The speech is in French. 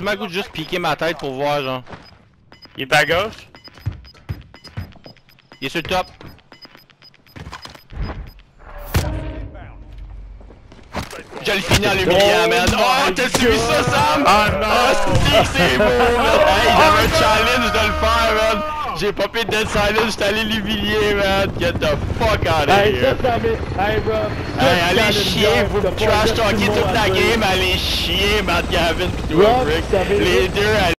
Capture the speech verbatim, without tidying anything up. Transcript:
le goût de juste piquer ma tête pour voir, genre. Il est à gauche? Il est sur le top. Je le finis en l'humiliant, man. Oh, t'as suivi ça, Sam? Ah non! Oh, c'est c'est beau, man. Hey, j'avais un challenge de le faire, man. J'ai popé Dead Silence, j'étais allé l'humilier, man. Get the fuck out of Hey, here. ça, ça m'est... Hey, bro. Hey, allez chier, vous trash talker toute la game, allez chier, Matt Gavin pis toi, Brick. Les deux,